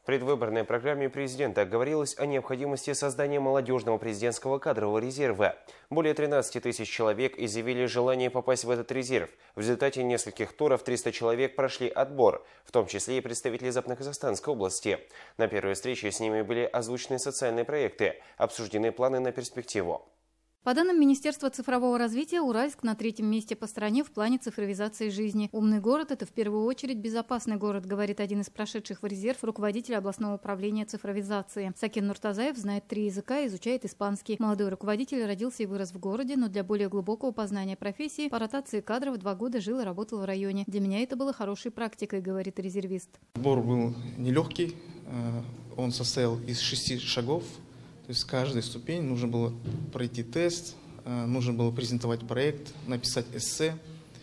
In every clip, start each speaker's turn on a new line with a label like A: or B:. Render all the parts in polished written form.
A: предвыборной программе президента говорилось о необходимости создания молодежного президентского кадрового резерва. Более 13 тысяч человек изъявили желание попасть в этот резерв. В результате нескольких туров 300 человек прошли отбор, в том числе и представители Западно-Казахстанской области. На первой встрече с ними были озвучены социальные проекты, обсуждены планы на перспективу.
B: По данным Министерства цифрового развития, Уральск на 3-м месте по стране в плане цифровизации жизни. Умный город – это в первую очередь безопасный город, говорит один из прошедших в резерв руководитель областного управления цифровизации. Сакин Нуртазаев знает 3 языка и изучает испанский. Молодой руководитель родился и вырос в городе, но для более глубокого познания профессии по ротации кадров 2 года жил и работал в районе. Для меня это было хорошей практикой, говорит резервист.
C: Сбор был нелегкий, он состоял из 6 шагов. То есть каждой ступени нужно было пройти тест, нужно было презентовать проект, написать эссе,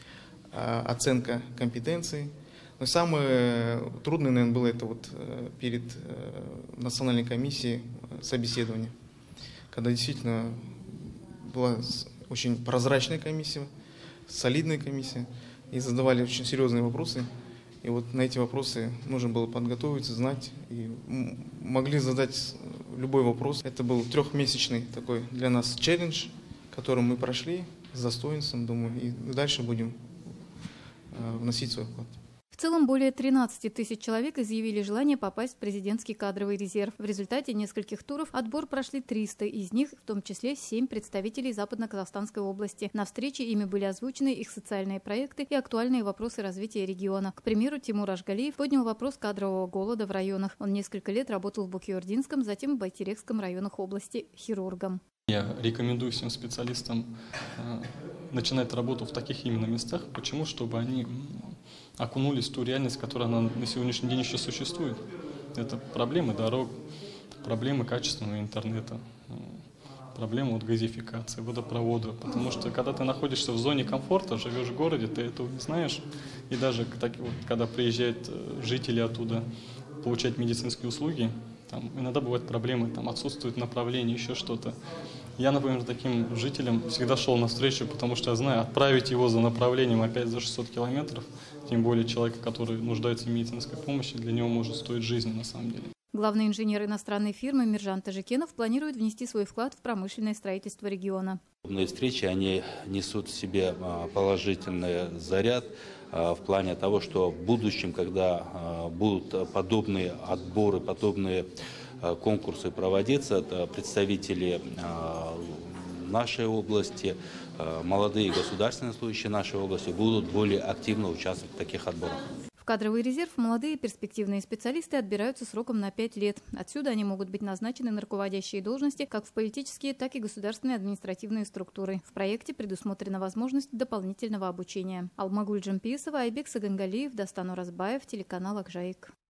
C: оценка компетенций. Но самое трудное, наверное, было это перед национальной комиссией собеседование, когда действительно была очень прозрачная комиссия, солидная комиссия, и задавали очень серьезные вопросы. И на эти вопросы нужно было подготовиться, знать, и могли задать любой вопрос. Это был 3-месячный такой для нас челлендж, который мы прошли с достоинством, думаю, и дальше будем вносить свой вклад.
B: В целом, более 13 тысяч человек изъявили желание попасть в президентский кадровый резерв. В результате нескольких туров отбор прошли 300, из них в том числе 7 представителей Западно-Казахстанской области. На встрече ими были озвучены их социальные проекты и актуальные вопросы развития региона. К примеру, Тимур Ашгалиев поднял вопрос кадрового голода в районах. Он несколько лет работал в Бухиординском, затем в Байтерекском районах области хирургом.
D: Я рекомендую всем специалистам начинать работу в таких именно местах. Почему? Чтобы они окунулись в ту реальность, которая на сегодняшний день еще существует. Это проблемы дорог, проблемы качественного интернета, проблемы газификации, водопровода. Потому что когда ты находишься в зоне комфорта, живешь в городе, ты этого не знаешь. И даже когда приезжают жители оттуда получать медицинские услуги, иногда бывают проблемы, отсутствует направление, еще что-то. Я, например, таким жителям всегда шел навстречу, потому что я знаю, отправить его за направлением опять за 600 километров, тем более человека, который нуждается в медицинской помощи, для него может стоить жизни на самом деле.
B: Главный инженер иностранной фирмы Миржан Тажикенов планирует внести свой вклад в промышленное строительство региона.
E: Подобные встречи, они несут в себе положительный заряд в плане того, что в будущем, когда будут подобные отборы, подобные конкурсы проводиться, представители нашей области, молодые государственные служащие нашей области будут более активно участвовать в таких отборах.
B: В кадровый резерв молодые перспективные специалисты отбираются сроком на 5 лет. Отсюда они могут быть назначены на руководящие должности как в политические, так и государственные административные структуры. В проекте предусмотрена возможность дополнительного обучения. Алмагуль Джампиисова, Айбек Сагангалиев, Дастан Уразбаев, телеканал Акжаик.